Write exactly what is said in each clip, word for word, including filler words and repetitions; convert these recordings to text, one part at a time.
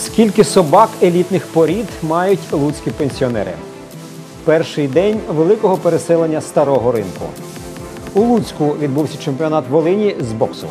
Скільки собак елітних порід мають луцькі пенсіонери? Перший день великого переселення Старого ринку. У Луцьку відбувся чемпіонат Волині з боксу.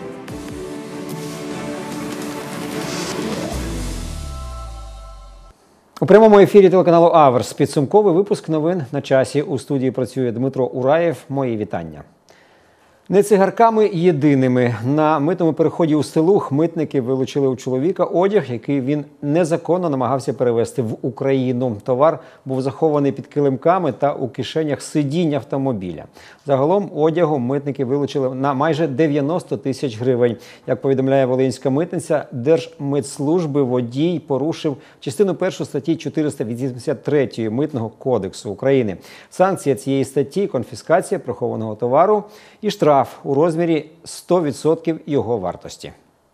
У прямому ефірі телеканалу Аверс підсумковий випуск новин на часі. У студії працює Дмитро Ураєв. Мої вітання. Не цигарками єдиними. На митному переході у Стилух митники вилучили у чоловіка одяг, який він незаконно намагався перевезти в Україну. Товар був захований під килимками та у кишенях сидінь автомобіля. Загалом одягу митники вилучили на майже дев'яносто тисяч гривень. Як повідомляє волинська митниця, Держмитслужби водій порушив частину першу статті чотириста вісімдесят три Митного кодексу України. Санкція цієї статті – конфіскація прихованого товару і штраф у розмірі сто відсотків його вартості.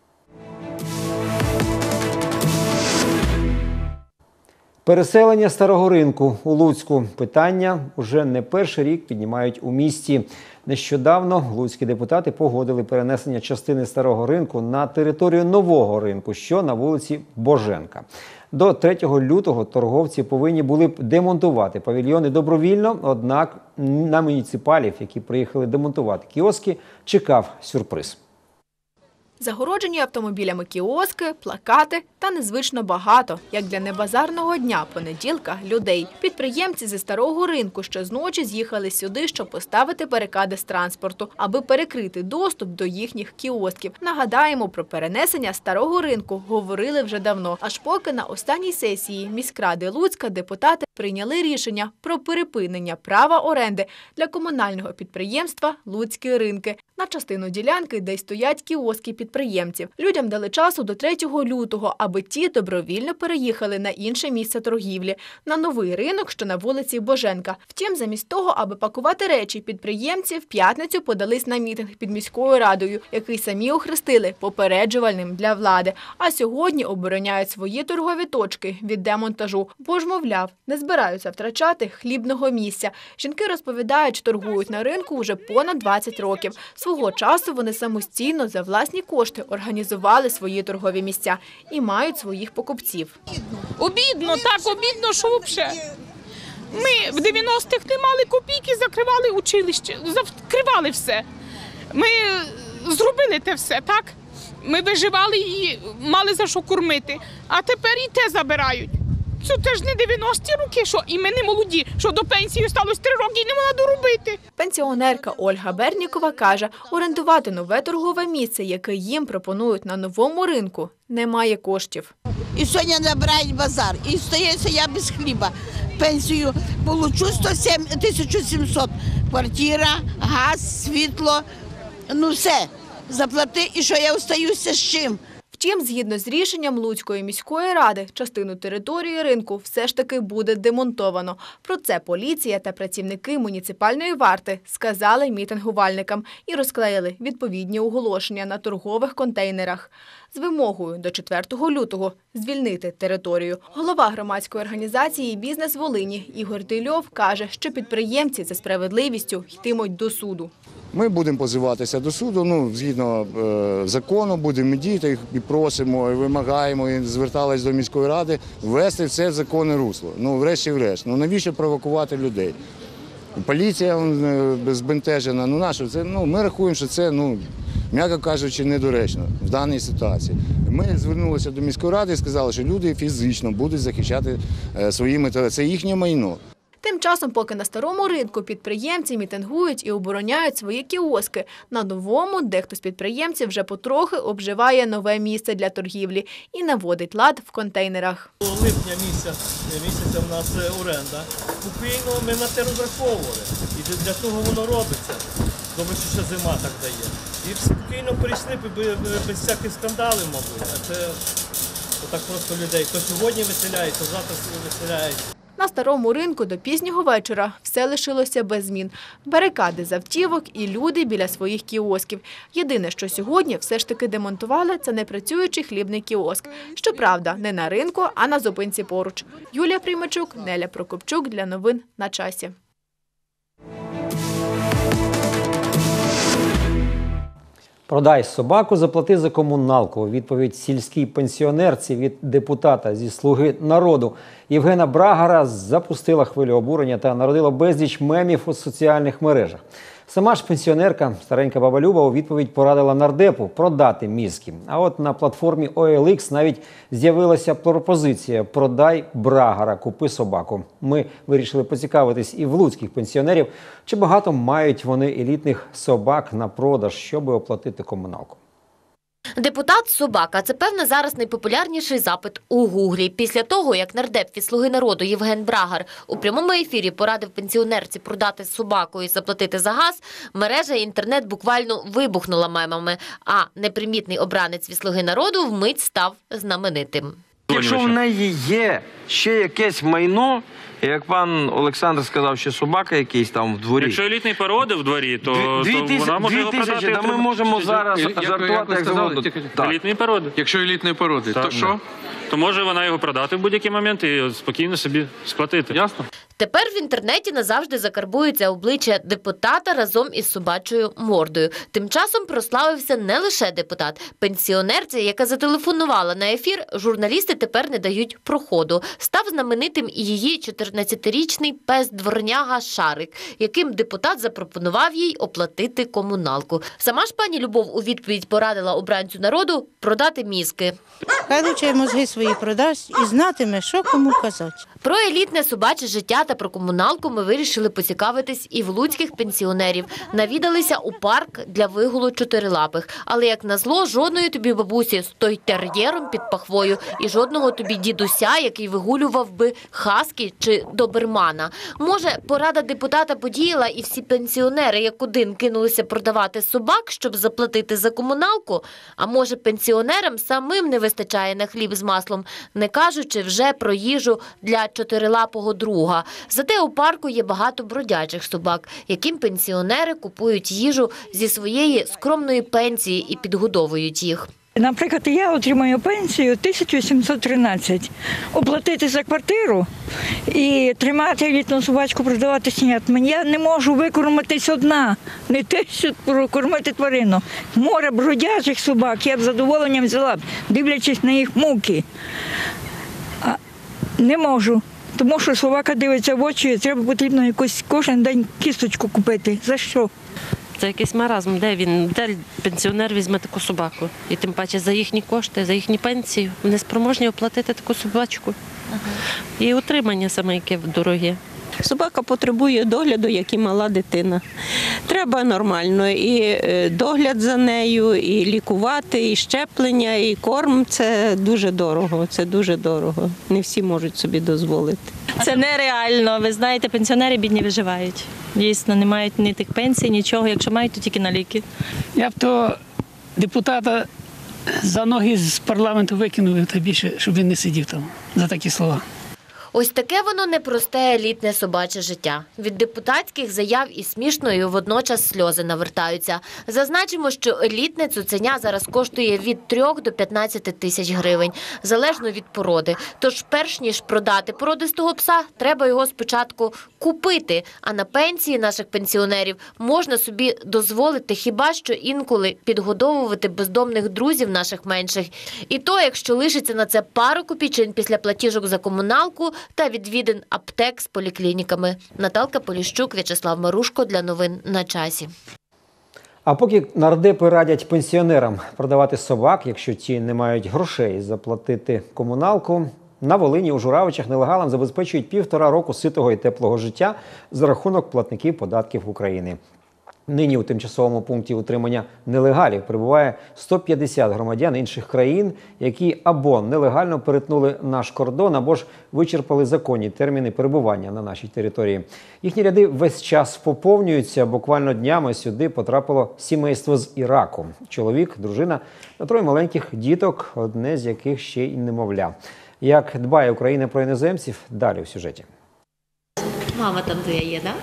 Переселення Старого ринку у Луцьку. Питання уже не перший рік піднімають у місті. Нещодавно луцькі депутати погодили перенесення частини Старого ринку на територію нового ринку, що на вулиці Боженка. До третього лютого торговці повинні були б демонтувати павільйони добровільно, однак на муніципалів, які приїхали демонтувати кіоски, чекав сюрприз. Загороджені автомобілями кіоски, плакати та незвично багато, як для небазарного дня понеділка, людей. Підприємці зі Старого ринку ще зночі з'їхали сюди, щоб поставити барикади з транспорту, аби перекрити доступ до їхніх кіосків. Нагадаємо, про перенесення Старого ринку говорили вже давно, аж поки на останній сесії міськради Луцька депутати прийняли рішення про припинення права оренди для комунального підприємства «Луцькі ринки» на частину ділянки, де стоять кіоски підприємців. Людям дали часу до третього лютого, аби ті добровільно переїхали на інше місце торгівлі – на новий ринок, що на вулиці Боженка. Втім, замість того, аби пакувати речі, підприємці в п'ятницю подались на мітинг під міською радою, який самі охрестили попереджувальним для влади. А сьогодні обороняють свої торгові точки від демонтажу, бо ж, мовляв, не збираються втрачати хлібного місця. Жінки розповідають, торгують на ринку вже понад двадцять років. Свого часу вони самостійно за власні кошти організували свої торгові місця і мають своїх покупців. Обідно, так обідно, що взагалі. Ми в дев'яностих не мали копійки, закривали училище, закривали все. Ми зробили те все, так? Ми виживали і мали за що кормити, а тепер і те забирають. Це теж не дев'яності роки, що і ми не молоді, що до пенсії сталося три роки і не можна доробити. Пенсіонерка Ольга Бернікова каже, орендувати нове торгове місце, яке їм пропонують на новому ринку, немає коштів. І сьогодні набирають базар, і стається я без хліба. Пенсію получу тисячу сімсот. Квартира, газ, світло, ну все, заплати, і що я остаюся з чим? Втім, згідно з рішенням Луцької міської ради, частину території ринку все ж таки буде демонтовано. Про це поліція та працівники муніципальної варти сказали мітингувальникам і розклеїли відповідні оголошення на торгових контейнерах з вимогою до четвертого лютого звільнити територію. Голова громадської організації «Бізнес Волині» Ігор Тильов каже, що підприємці за справедливістю йтимуть до суду. Ми будемо позиватися до суду, ну, згідно е, закону, будемо діяти і просимо, і вимагаємо, і звертались до міської ради ввести все в законне русло. Ну, врешті-врешт. Ну, навіщо провокувати людей? Поліція е, збентежена, ну, нащо? Це, ну, ми рахуємо, що це, ну, м'яко кажучи, недоречно в даній ситуації. Ми звернулися до міської ради і сказали, що люди фізично будуть захищати е, свої методи. Це їхнє майно. Тим часом, поки на Старому ринку підприємці мітингують і обороняють свої кіоски, на новому дехто з підприємців вже потрохи обживає нове місце для торгівлі і наводить лад в контейнерах. Липня місяця, місяця в нас оренда. Спокійно ми на це розраховували. І для того воно робиться. Добре, що ще зима так дає. І спокійно перейшли без всяких скандалів, мабуть. А це отак просто людей. То сьогодні виселяють, то завтра виселяють. На Старому ринку до пізнього вечора все лишилося без змін. Барикади з автівок і люди біля своїх кіосків. Єдине, що сьогодні все ж таки демонтували, це непрацюючий хлібний кіоск. Щоправда, не на ринку, а на зупинці поруч. Юлія Приймачук, Неля Прокопчук для новин на часі. Продай собаку, заплати за комуналку. У відповідь сільській пенсіонерці від депутата зі «Слуги народу» Євгена Брагара запустила хвилю обурення та народила безліч мемів у соціальних мережах. Сама ж пенсіонерка, старенька баба Люба, у відповідь порадила нардепу продати мізки. А от на платформі о ел ікс навіть з'явилася пропозиція «Продай Брагара, купи собаку». Ми вирішили поцікавитись і в луцьких пенсіонерів, чи багато мають вони елітних собак на продаж, щоб оплатити комуналку. Депутат собака – це, певно, зараз найпопулярніший запит у Гуглі. Після того, як нардеп від «Слуги народу» Євген Брагар у прямому ефірі порадив пенсіонерці продати собаку і заплатити за газ, мережа і інтернет буквально вибухнула мемами, а непримітний обранець від «Слуги народу» вмить став знаменитим. Якщо в неї є ще якесь майно, як пан Олександр сказав, що собака якийсь там в дворі. Якщо елітний породи в дворі, то, Дві, то дві тисячі, вона може дві його продати. тисячі, та ми можемо зараз як, жартувати, як, як завгодно. Елітні породи. Якщо елітної породи, Так. то що? То може вона його продати в будь-який момент і спокійно собі сплатити. Ясно? Тепер в інтернеті назавжди закарбується обличчя депутата разом із собачою мордою. Тим часом прославився не лише депутат. Пенсіонерці, яка зателефонувала на ефір, журналісти тепер не дають проходу. Став знаменитим і її чотирнадцятирічний пес-дворняга Шарик, яким депутат запропонував їй оплатити комуналку. Сама ж пані Любов у відповідь порадила обранцю народу продати мізки. Хай лучше мозги свої продасть і знатиме, що кому казати. Про елітне собаче життя та про комуналку ми вирішили поцікавитись і в луцьких пенсіонерів. Навідалися у парк для вигулу чотирилапих. Але, як назло, жодної тобі бабусі з той-тер'єром під пахвою і жодного тобі дідуся, який вигулював би хаскі чи добермана. Може, порада депутата подіяла і всі пенсіонери як один кинулися продавати собак, щоб заплатити за комуналку? А може, пенсіонерам самим не вистачає на хліб з маслом, не кажучи вже про їжу для чотирилапого друга. Зате у парку є багато бродячих собак, яким пенсіонери купують їжу зі своєї скромної пенсії і підгодовують їх. Наприклад, я отримую пенсію тисячу сімсот тринадцять. Оплатити за квартиру і тримати елітну собачку, продавати снят. Я не можу викормитись одна, не те, що прокормити тварину. Море бродячих собак я б з задоволенням взяла б, дивлячись на їх муки. А не можу, тому що собака дивиться в очі, треба потрібно якусь кожен день кісточку купити. За що? Це якийсь маразм, де він, де пенсіонер візьме таку собаку. І тим паче за їхні кошти, за їхні пенсії. Вони спроможні оплатити таку собачку. Ага. І утримання саме, яке дороге. Собака потребує догляду, як і мала дитина. Треба нормально і догляд за нею, і лікувати, і щеплення, і корм. Це дуже дорого, це дуже дорого. Не всі можуть собі дозволити. Це нереально. Ви знаєте, пенсіонери бідні виживають. Дійсно, не мають ні тих пенсій, нічого. Якщо мають, то тільки на ліки. Я б то депутата за ноги з парламенту викинув, та більше, щоб він не сидів там за такі слова. Ось таке воно непросте елітне собаче життя. Від депутатських заяв і смішною водночас сльози навертаються. Зазначимо, що елітне цуценя зараз коштує від трьох до п'ятнадцяти тисяч гривень, залежно від породи. Тож перш ніж продати породистого пса, треба його спочатку купити. А на пенсії наших пенсіонерів можна собі дозволити хіба що інколи підгодовувати бездомних друзів наших менших. І то, якщо лишиться на це пару копійчин після платіжок за комуналку та відвідин аптек з поліклініками. Наталка Поліщук, В'ячеслав Марушко для новин на часі. А поки нардепи радять пенсіонерам продавати собак, якщо ті не мають грошей заплатити комуналку, на Волині у Журавичах нелегалам забезпечують півтора року ситого і теплого життя за рахунок платників податків України. Нині у тимчасовому пункті утримання нелегалів перебуває сто п'ятдесят громадян інших країн, які або нелегально перетнули наш кордон, або ж вичерпали законні терміни перебування на нашій території. Їхні ряди весь час поповнюються. Буквально днями сюди потрапило сімейство з Іраку. Чоловік, дружина та троє маленьких діток, одне з яких ще й немовля. Як дбає Україна про іноземців, далі у сюжеті. Мама там твоя є, так?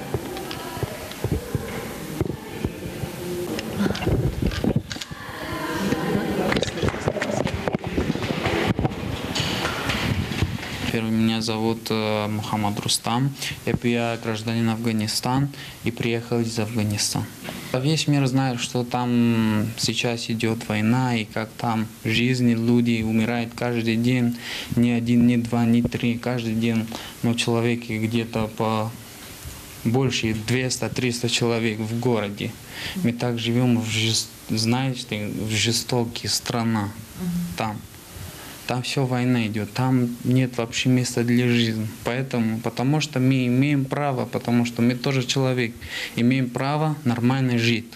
Во-первых, меня зовут э, Мухаммад Рустам. Я гражданин Афганистана и приехал из Афганистана. Весь мир знает, что там сейчас идет война, и как там жизни, люди умирают каждый день. Ни один, ни два, ни три, каждый день. Но человек где-то по больше двести-триста человек в городе. Мы так живем, в, знаете, в жестокой стране. Там. Там все война идет, там нет вообще места для жизни. Поэтому, потому что мы имеем право, потому что мы тоже человек, имеем право нормально жить.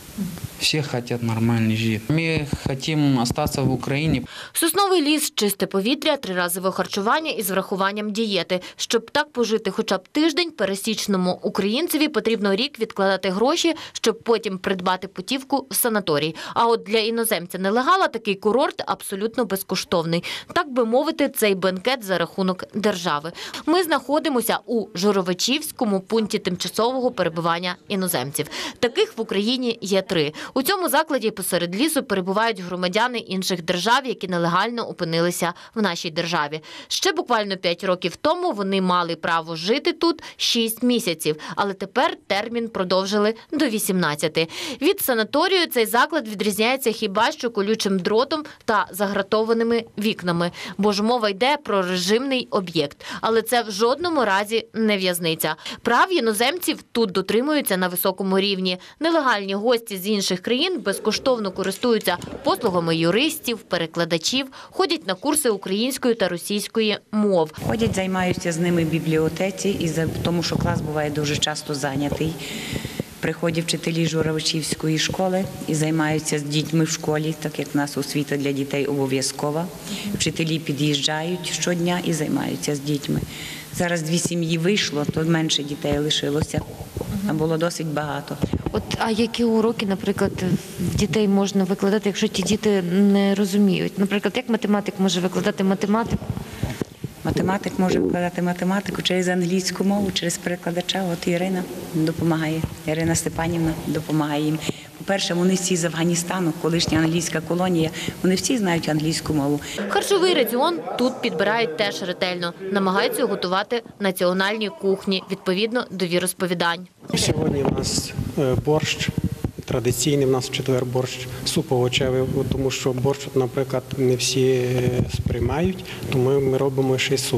Все хотят нормально жити. Ми хочемо залишитися в Україні. Сосновий ліс, чисте повітря, триразове харчування із врахуванням дієти. Щоб так пожити хоча б тиждень, пересічному українцеві потрібно рік відкладати гроші, щоб потім придбати путівку в санаторій. А от для іноземця-нелегала такий курорт абсолютно безкоштовний. Так би мовити, цей бенкет за рахунок держави. Ми знаходимося у Журовичівському пункті тимчасового перебування іноземців. Таких в Україні є три. У цьому закладі посеред лісу перебувають громадяни інших держав, які нелегально опинилися в нашій державі. Ще буквально п'ять років тому вони мали право жити тут шість місяців, але тепер термін продовжили до вісімнадцяти. Від санаторію цей заклад відрізняється хіба що колючим дротом та загратованими вікнами, бо ж мова йде про режимний об'єкт. Але це в жодному разі не в'язниця. Прав іноземців тут дотримуються на високому рівні. Нелегальні гості з інших країн безкоштовно користуються послугами юристів, перекладачів, ходять на курси української та російської мов. Ходять, займаються з ними в бібліотеці, і тому що клас буває дуже часто зайнятий. Приходять вчителі Журовичівської школи і займаються з дітьми в школі, так як в нас освіта для дітей обов'язкова. Вчителі під'їжджають щодня і займаються з дітьми. Зараз дві сім'ї вийшло, то менше дітей лишилося, а було досить багато. От, а які уроки, наприклад, в дітей можна викладати, якщо ті діти не розуміють? Наприклад, як математик може викладати математику? Математик може викладати математику через англійську мову, через перекладача. От Ірина допомагає, Ірина Степанівна допомагає їм. По-перше, вони всі з Афганістану, колишня англійська колонія, вони всі знають англійську мову. Харчовий раціон тут підбирають теж ретельно. Намагаються готувати національні кухні, відповідно до віросповідань. Сьогодні у нас борщ. Традиційний в нас в четвер борщ, суп овочевий, тому що борщ, наприклад, не всі сприймають, тому ми робимо ще й суп.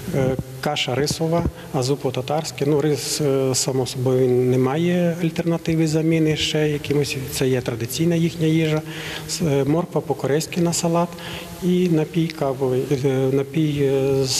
Каша рисова, азупо-татарське. Ну, рис, само собою, не має альтернативи заміни ще якимось. Це є традиційна їхня їжа. Морква по-корейськи на салат і напій кавовий, напій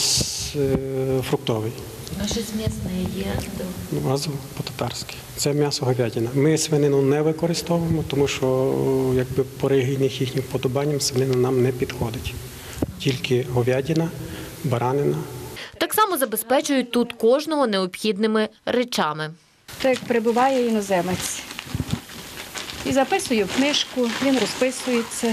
фруктовий. А щось м'ясне є? Азу по-татарськи. Це м'ясо говядина. Ми свинину не використовуємо, тому що якби по релігійних їхніх вподобанням свинина нам не підходить. Тільки говядина, баранина. Так само забезпечують тут кожного необхідними речами. Так як прибуває іноземець. І записую в книжку, він розписується.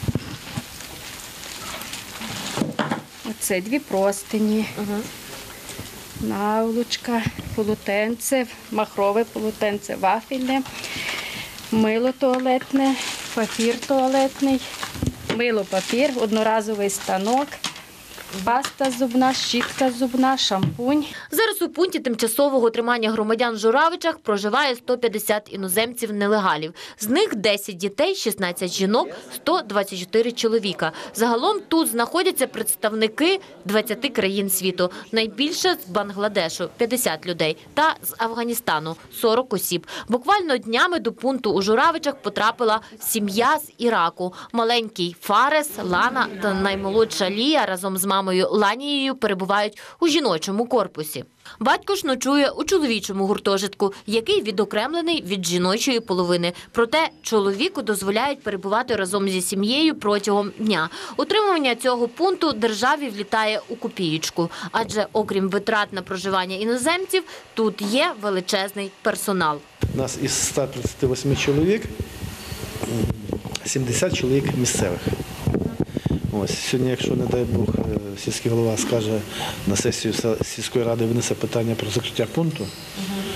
Оце дві простині. Угу. Наволочка, полотенце, махрове полотенце, вафельне, мило туалетне, папір туалетний, мило, папір, одноразовий станок, паста зубна, щітка зубна, шампунь. Зараз у пункті тимчасового тримання громадян в Журавичах проживає сто п'ятдесят іноземців-нелегалів. З них десять дітей, шістнадцять жінок, сто двадцять чотири чоловіка. Загалом тут знаходяться представники двадцяти країн світу. Найбільше з Бангладешу – п'ятдесят людей та з Афганістану – сорок осіб. Буквально днями до пункту у Журавичах потрапила сім'я з Іраку. Маленький Фарес, Лана та наймолодша Лія разом з мамою Ланією перебувають у жіночому корпусі. Батько ж ночує у чоловічому гуртожитку, який відокремлений від жіночої половини. Проте чоловіку дозволяють перебувати разом зі сім'єю протягом дня. Утримування цього пункту державі влітає у копієчку. Адже окрім витрат на проживання іноземців, тут є величезний персонал. У нас із ста тридцяти восьми чоловік сімдесят чоловік місцевих. Ось, сьогодні, якщо, не дай Бог, сільський голова скаже на сесію сільської ради, винесе питання про закриття пункту,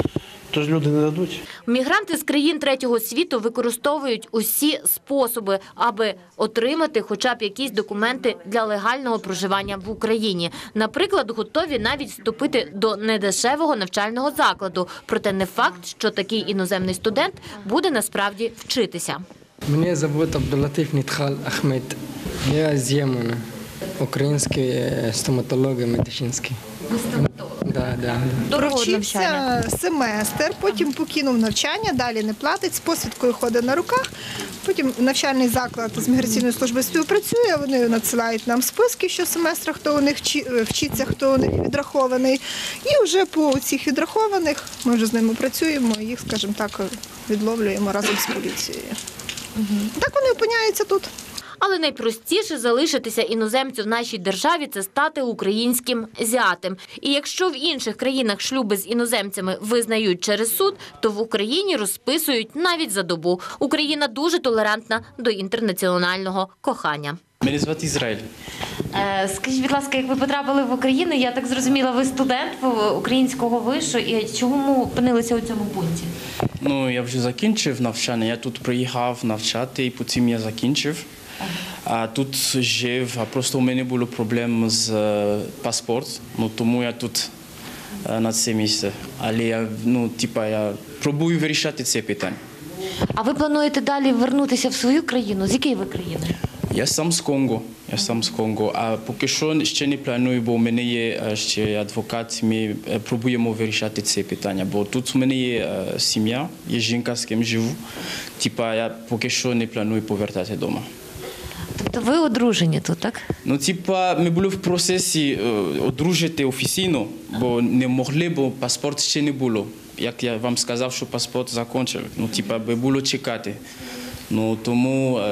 Тож люди не дадуть. Мігранти з країн третього світу використовують усі способи, аби отримати хоча б якісь документи для легального проживання в Україні. Наприклад, готові навіть вступити до недешевого навчального закладу. Проте не факт, що такий іноземний студент буде насправді вчитися. Мене звуть Абдулатиф Нітхал Ахмед. Я з Ємена. Український стоматолог медицинський. Ви стоматолог? Да, да. Провчився семестр, потім покинув навчання, далі не платить, з посвідкою ходить на руках. Потім навчальний заклад з міграційною службою співпрацює, вони надсилають нам списки щосеместра, хто у них вчиться, хто у них відрахований. І вже по цих відрахованих ми вже з ними працюємо, їх, скажімо так, відловлюємо разом з поліцією. Так вони опиняються тут. Але найпростіше залишитися іноземцю в нашій державі – це стати українським зятем. І якщо в інших країнах шлюби з іноземцями визнають через суд, то в Україні розписують навіть за добу. Україна дуже толерантна до інтернаціонального кохання. Мене звати Ізраїль. Скажіть, будь ласка, як ви потрапили в Україну, я так зрозуміла, ви студент українського вишу, і чому опинилися у цьому пункті? Ну, я вже закінчив навчання, я тут приїхав навчати, і потім я закінчив. А тут жив, а просто у мене було проблем з паспортом, ну, тому я тут на це місце. Але я, ну, типа, я пробую вирішати це питання. А ви плануєте далі вернутися в свою країну? З якої ви країни? Я сам з Конго, я сам з Конго, а поки що ще не планую, бо у мене є ще адвокат, ми пробуємо вирішати це питання, бо тут у мене є сім'я, є жінка, з ким живу, типа я поки що не планую повертати вдома. Тобто ви одружені тут, так? Ну, типа, ми були в процесі одружити офіційно, бо не могли, бо паспорт ще не було. Як я вам сказав, що паспорт закінчив, ну, типа, би було чекати. Ну, тому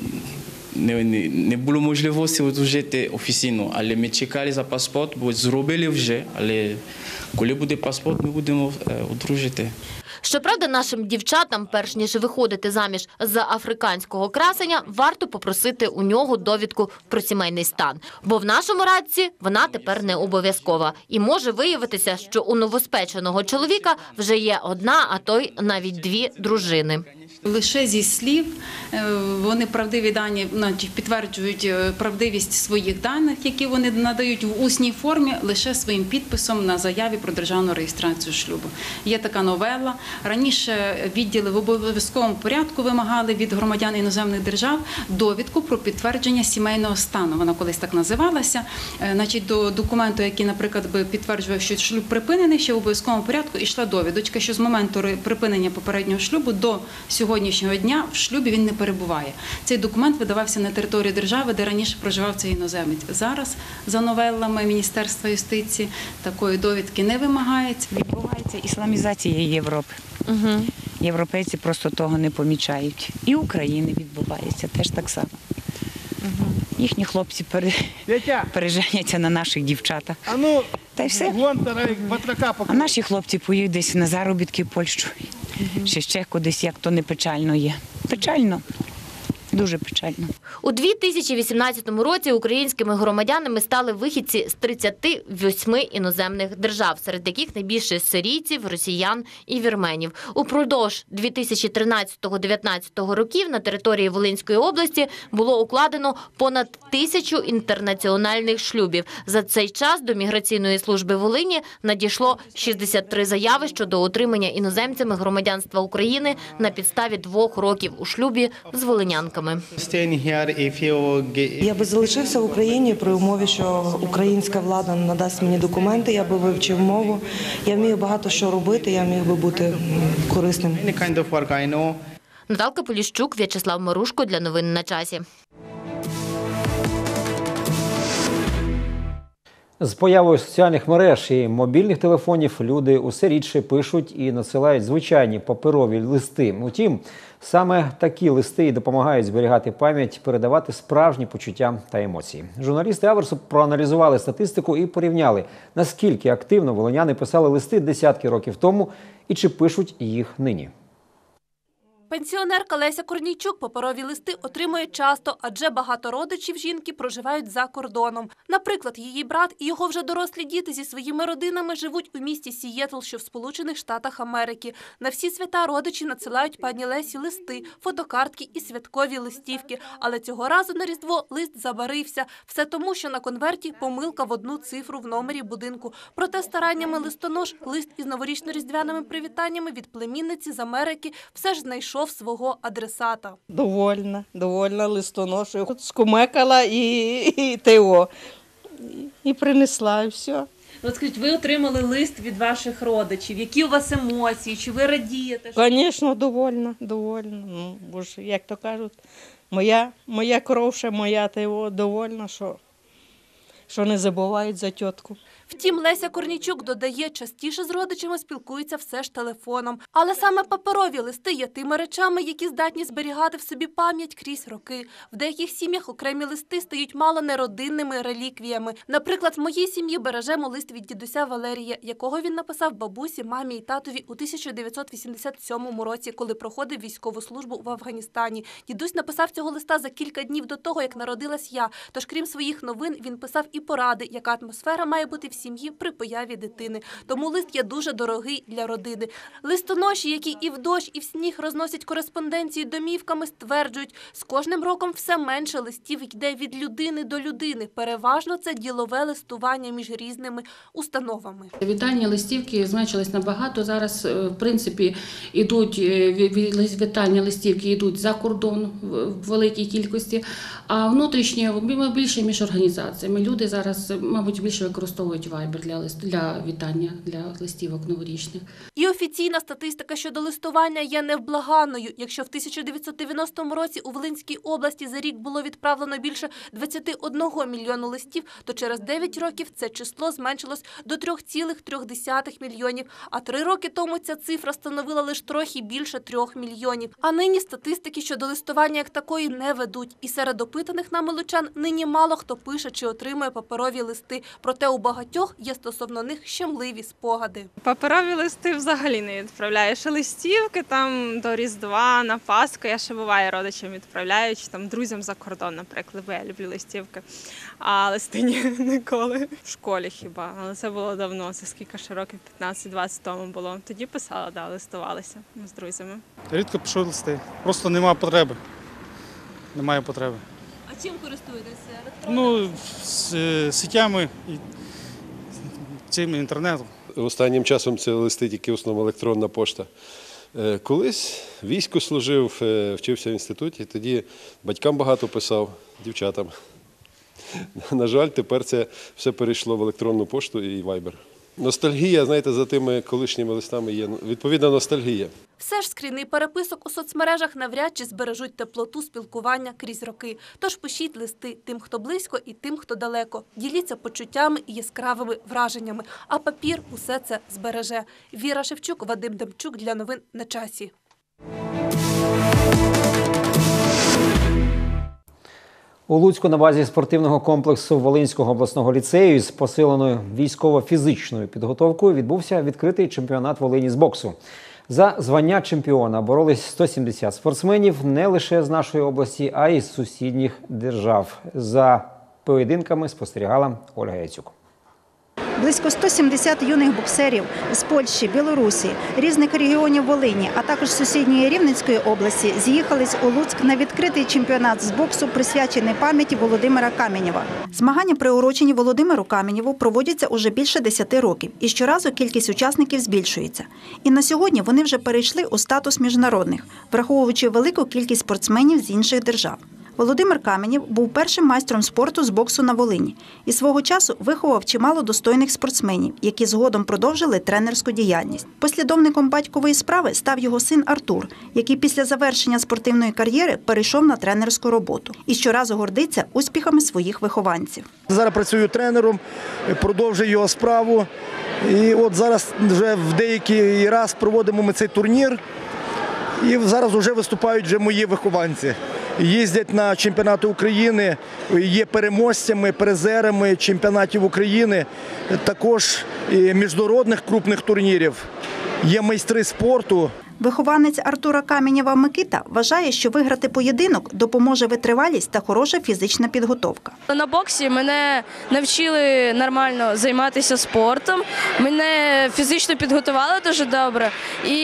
не, не, не було можливості одружити офіційно, але ми чекали за паспорт, бо зробили вже, але коли буде паспорт, ми будемо одружити. Щоправда, нашим дівчатам, перш ніж виходити заміж за африканського красеня, варто попросити у нього довідку про сімейний стан. Бо в нашому радці вона тепер не обов'язкова. І може виявитися, що у новоспеченого чоловіка вже є одна, а то й навіть дві дружини. Лише зі слів вони правдиві дані, підтверджують правдивість своїх даних, які вони надають в усній формі, лише своїм підписом на заяві про державну реєстрацію шлюбу. Є така новела. Раніше відділи в обов'язковому порядку вимагали від громадян іноземних держав довідку про підтвердження сімейного стану. Вона колись так називалася. Значить, до документу, який, наприклад, би підтверджував, що шлюб припинений, ще в обов'язковому порядку йшла довідочка, що з моменту припинення попереднього шлюбу до сьогоднішнього дня в шлюбі він не перебуває. Цей документ видавався на території держави, де раніше проживав цей іноземець. Зараз за новелами Міністерства юстиції такої довідки не вимагається. Відбувається ісламізація Європи. Угу. Європейці просто того не помічають. І України відбувається теж так само. Угу. Їхні хлопці пере... переженяться на наших дівчатах. А, ну, та й все. А наші хлопці поїдуть десь на заробітки в Польщу. Угу. Чи ще кудись, як то не печально є. Печально. Дуже печально. У дві тисячі вісімнадцятому році українськими громадянами стали вихідці з тридцяти восьми іноземних держав, серед яких найбільше сирійців, росіян і вірменів. Упродовж дві тисячі тринадцятого - дві тисячі дев'ятнадцятого років на території Волинської області було укладено понад тисячу інтернаціональних шлюбів. За цей час до Міграційної служби Волині надійшло шістдесят три заяви щодо отримання іноземцями громадянства України на підставі двох років у шлюбі з волинянками. Я би залишився в Україні при умові, що українська влада надасть мені документи, я би вивчив мову, я вмію багато що робити, я міг би бути корисним. Наталка Поліщук, В'ячеслав Марушко для новин на часі. З появою соціальних мереж і мобільних телефонів люди усе рідше пишуть і надсилають звичайні паперові листи. Утім, саме такі листи і допомагають зберігати пам'ять, передавати справжні почуття та емоції. Журналісти Аверсу проаналізували статистику і порівняли, наскільки активно волиняни писали листи десятки років тому і чи пишуть їх нині. Пенсіонерка Леся Корнійчук паперові листи отримує часто, адже багато родичів жінки проживають за кордоном. Наприклад, її брат і його вже дорослі діти зі своїми родинами живуть у місті Сієтл, що в Сполучених Штатах Америки. На всі свята родичі надсилають пані Лесі листи, фотокартки і святкові листівки. Але цього разу на Різдво лист забарився. Все тому, що на конверті помилка в одну цифру в номері будинку. Проте стараннями листонож лист із новорічно-різдвяними привітаннями від племінниці з Америки все ж знайшов свого адресата. Довольна, довольна листоношою. Скумекала і, і того, і принесла, і все. От скажіть, ви отримали лист від ваших родичів. Які у вас емоції? Чи ви радієте? Звісно, довольна, довольна. Ну, бо ж, як то кажуть, моя, моя кров ще моя, того довольна, що, що не забувають за тітку. Втім, Леся Корнійчук додає, частіше з родичами спілкується все ж телефоном. Але саме паперові листи є тими речами, які здатні зберігати в собі пам'ять крізь роки. В деяких сім'ях окремі листи стають мало не родинними реліквіями. Наприклад, в моїй сім'ї бережемо лист від дідуся Валерія, якого він написав бабусі, мамі і татові у тисяча дев'ятсот вісімдесят сьомому році, коли проходив військову службу в Афганістані. Дідусь написав цього листа за кілька днів до того, як народилась я. Тож, крім своїх новин, він писав і поради, яка атмосфера має бути в сім'ї при появі дитини. Тому лист є дуже дорогий для родини. Листоноші, які і в дощ, і в сніг розносять кореспонденцію домівками, стверджують, з кожним роком все менше листів йде від людини до людини. Переважно це ділове листування між різними установами. Вітальні листівки зменшились набагато. Зараз, в принципі, ідуть вітальні листівки йдуть за кордон в великій кількості, а внутрішні більше між організаціями. Люди зараз, мабуть, більше використовують Viber для лист для вітання, для листівок новорічних. І офіційна статистика щодо листування є невблаганною. Якщо в тисяча дев'ятсот дев'яностому році у Волинській області за рік було відправлено більше двадцять один мільйону листів, то через дев'ять років це число зменшилось до три цілих три десятих мільйонів, а три роки тому ця цифра становила лише трохи більше трьох мільйонів. А нині статистики щодо листування як такої не ведуть. І серед опитаних нами лучан нині мало хто пише чи отримує паперові листи. Проте у багатьох є стосовно них щемливі спогади. Паперові листи взагалі не відправляю. Ще листівки там до Різдва, на Пасху. Я ще буває родичам відправляю, чи там друзям за кордон, наприклад, бо я люблю листівки. А листи ні, ніколи. В школі хіба, але це було давно, це скільки ще років, п'ятнадцять-двадцять тому було. Тоді писала, да, листувалися з друзями. Рідко пишу листи, просто немає потреби. Немає потреби. А чим користуєтеся? Ну, з сетями і цим інтернетом. Останнім часом це листи тільки в основному електронна пошта. Колись війську служив, вчився в інституті, тоді батькам багато писав, дівчатам. На жаль, тепер це все перейшло в електронну пошту і Viber. Ностальгія, знаєте, за тими колишніми листами є, відповідна ностальгія. Все ж скрійний переписок у соцмережах навряд чи збережуть теплоту спілкування крізь роки. Тож пишіть листи тим, хто близько і тим, хто далеко. Діліться почуттями і яскравими враженнями. А папір усе це збереже. Віра Шевчук, Вадим Демчук для новин на часі. У Луцьку на базі спортивного комплексу Волинського обласного ліцею з посиленою військово-фізичною підготовкою відбувся відкритий чемпіонат Волині з боксу. За звання чемпіона боролись сто сімдесят спортсменів не лише з нашої області, а й з сусідніх держав. За поєдинками спостерігала Ольга Яцюк. Близько сто сімдесят юних боксерів з Польщі, Білорусі, різних регіонів Волині, а також сусідньої Рівненської області з'їхались у Луцьк на відкритий чемпіонат з боксу, присвячений пам'яті Володимира Каменєва. Змагання, приурочені Володимиру Каменєву, проводяться уже більше десяти років, і щоразу кількість учасників збільшується. І на сьогодні вони вже перейшли у статус міжнародних, враховуючи велику кількість спортсменів з інших держав. Володимир Каменєв був першим майстром спорту з боксу на Волині і свого часу виховав чимало достойних спортсменів, які згодом продовжили тренерську діяльність. Послідовником батькової справи став його син Артур, який після завершення спортивної кар'єри перейшов на тренерську роботу і щоразу гордиться успіхами своїх вихованців. Зараз працюю тренером, продовжую його справу. І от зараз вже в деякий раз проводимо ми цей турнір. І зараз вже виступають вже мої вихованці. Їздять на чемпіонати України, є переможцями, призерами чемпіонатів України, також міжнародних крупних турнірів. Є майстри спорту. Вихованець Артура Каменєва Микита вважає, що виграти поєдинок допоможе витривалість та хороша фізична підготовка. На боксі мене навчили нормально займатися спортом, мене фізично підготували дуже добре і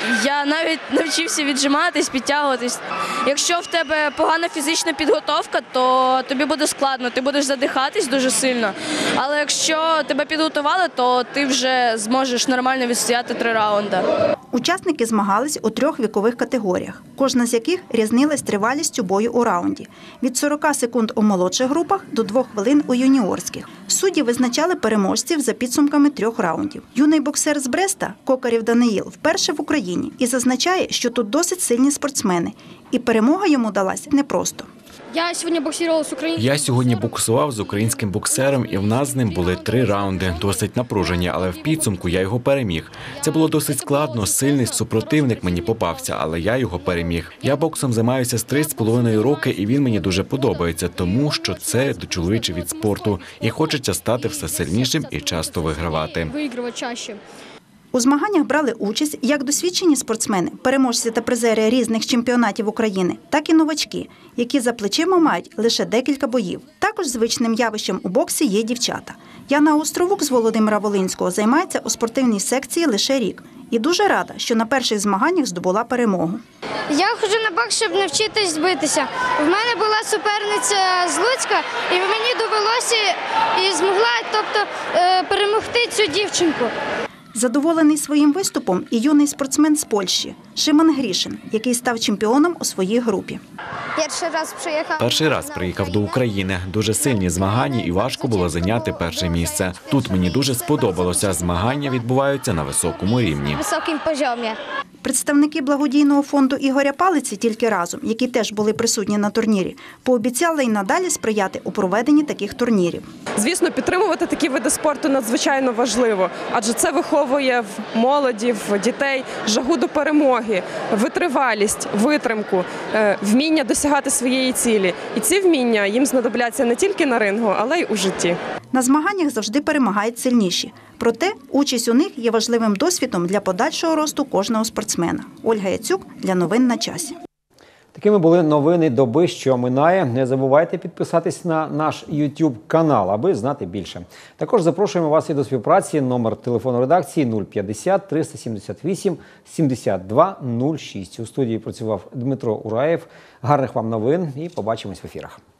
я навіть навчився віджиматись, підтягуватись. Якщо в тебе погана фізична підготовка, то тобі буде складно, ти будеш задихатись дуже сильно, але якщо тебе підготували, то ти вже зможеш нормально відстояти три раунди. Учасники змагались у трьох вікових категоріях, кожна з яких різнилась тривалістю бою у раунді – від сорока секунд у молодших групах до двох хвилин у юніорських. Судді визначали переможців за підсумками трьох раундів. Юний боксер з Бреста, Кокарів Даниїл, вперше в Україні і зазначає, що тут досить сильні спортсмени. І перемога йому далась непросто. Я сьогодні боксував з Україною. Я сьогодні боксував з українським боксером, і в нас з ним були три раунди. Досить напружені, але в підсумку я його переміг. Це було досить складно, сильний супротивник мені попався, але я його переміг. Я боксом займаюся з три з половиною роки, і він мені дуже подобається, тому що це чоловічий від спорту. І хочеться стати все сильнішим і часто вигравати. Вигравати чаще. У змаганнях брали участь як досвідчені спортсмени, переможці та призери різних чемпіонатів України, так і новачки, які за плечима мають лише декілька боїв. Також звичним явищем у боксі є дівчата. Яна Островук з Володимира Волинського займається у спортивній секції лише рік. І дуже рада, що на перших змаганнях здобула перемогу. Я ходжу на бокс, щоб навчитись битися. В мене була суперниця з Луцька, і мені довелося і змогла тобто, перемогти цю дівчинку. Задоволений своїм виступом і юний спортсмен з Польщі Шимон Грішин, який став чемпіоном у своїй групі. Перший раз приїхав. Перший раз приїхав до України. Дуже сильні змагання і важко було зайняти перше місце. Тут мені дуже сподобалося. Змагання відбуваються на високому рівні. Високому рівні. Представники благодійного фонду Ігоря Палиці «Тільки разом», які теж були присутні на турнірі, пообіцяли й надалі сприяти у проведенні таких турнірів. Звісно, підтримувати такі види спорту надзвичайно важливо, адже це виховує в молоді, в дітей жагу до перемоги, витривалість, витримку, вміння досягати своєї цілі. І ці вміння їм знадобляться не тільки на рингу, але й у житті. На змаганнях завжди перемагають сильніші. Проте участь у них є важливим досвідом для подальшого росту кожного спортсмена. Ольга Яцюк для новин на часі. Такими були новини доби, що минає. Не забувайте підписатись на наш ютуб канал, аби знати більше. Також запрошуємо вас і до співпраці. Номер телефону редакції нуль п'ятдесят триста сімдесят вісім сімдесят два нуль шість. У студії працював Дмитро Ураєв. Гарних вам новин і побачимось в ефірах.